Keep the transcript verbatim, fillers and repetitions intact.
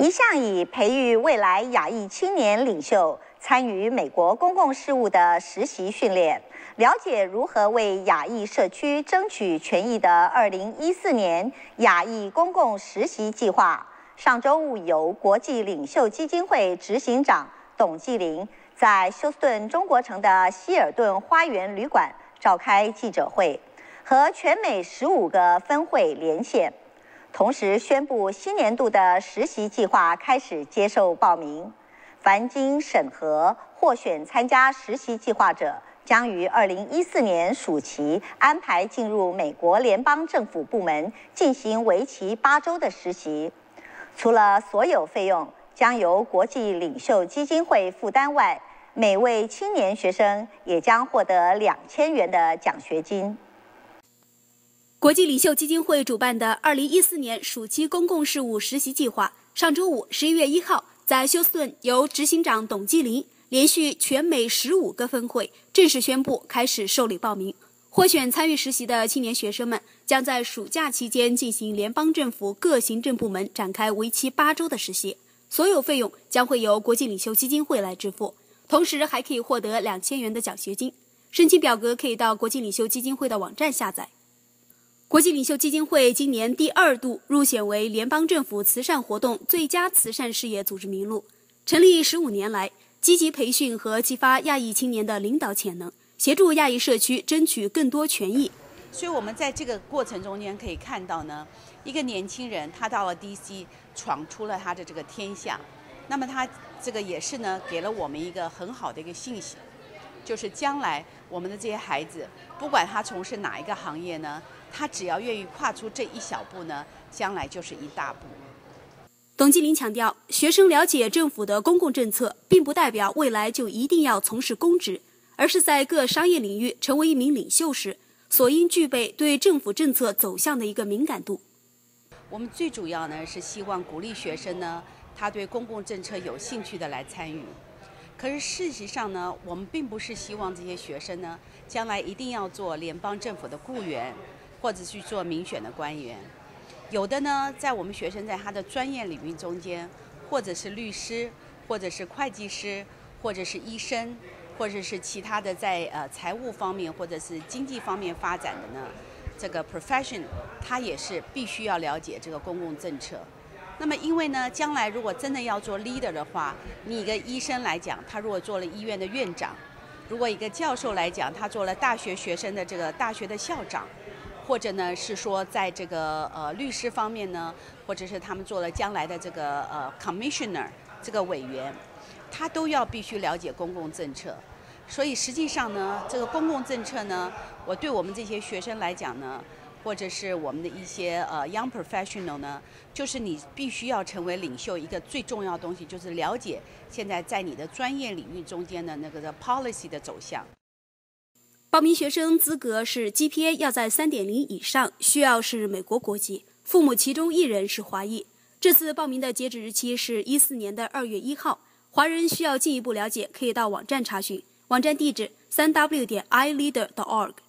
一向以培育未来亚裔青年领袖参与美国公共事务的实习训练，了解如何为亚裔社区争取权益的二零一四年亚裔公共实习计划，上周五由国际领袖基金会执行长董继林在休斯顿中国城的希尔顿花园旅馆召开记者会，和全美十五个分会连线。同时宣布新年度的实习计划开始接受报名，凡经审核获选参加实习计划者，将于二零一四年暑期安排进入美国联邦政府部门进行为期八周的实习。除了所有费用将由国际领袖基金会负担外，每位青年学生也将获得两千元的奖学金。 国际领袖基金会主办的二零一四年暑期公共事务实习计划，上周五十一月一号在休斯顿由执行长董继林连续全美十五个分会正式宣布开始受理报名。获选参与实习的青年学生们将在暑假期间进行联邦政府各行政部门展开为期八周的实习，所有费用将会由国际领袖基金会来支付，同时还可以获得两千元的奖学金。申请表格可以到国际领袖基金会的网站下载。国际领袖基金会今年第二度入选为联邦政府慈善活动最佳慈善事业组织名录。成立十五年来，积极培训和激发亚裔青年的领导潜能，协助亚裔社区争取更多权益。 所以我们在这个过程中间可以看到呢，一个年轻人他到了 D C 闯出了他的这个天下，那么他这个也是呢给了我们一个很好的一个信息，就是将来我们的这些孩子，不管他从事哪一个行业呢，他只要愿意跨出这一小步呢，将来就是一大步。 董继林强调，学生了解政府的公共政策，并不代表未来就一定要从事公职，而是在各商业领域成为一名领袖时，所应具备对政府政策走向的一个敏感度。 我们最主要呢是希望鼓励学生呢，他对公共政策有兴趣的来参与。可是事实上呢，我们并不是希望这些学生呢，将来一定要做联邦政府的雇员，或者去做民选的官员。有的呢，在我们学生在他的专业领域中间，或者是律师，或者是会计师，或者是医生，或者是其他的在呃财务方面或者是经济方面发展的呢，这个 profession 他也是必须要了解这个公共政策。那么因为呢，将来如果真的要做 leader 的话，你一个医生来讲，他如果做了医院的院长，如果一个教授来讲，他做了大学学生的这个大学的校长，或者呢是说在这个呃律师方面呢，或者是他们做了将来的这个呃 commissioner 这个委员，他都要必须了解公共政策。所以实际上呢，这个公共政策呢，我对我们这些学生来讲呢，或者是我们的一些呃 young professional 呢，就是你必须要成为领袖，一个最重要的东西就是了解现在在你的专业领域中间的那个的 policy 的走向。 报名学生资格是 G P A 要在 三点零 以上，需要是美国国籍，父母其中一人是华裔。这次报名的截止日期是一四年的二月一号。华人需要进一步了解，可以到网站查询，网站地址 三 w 点 i leader 点 org。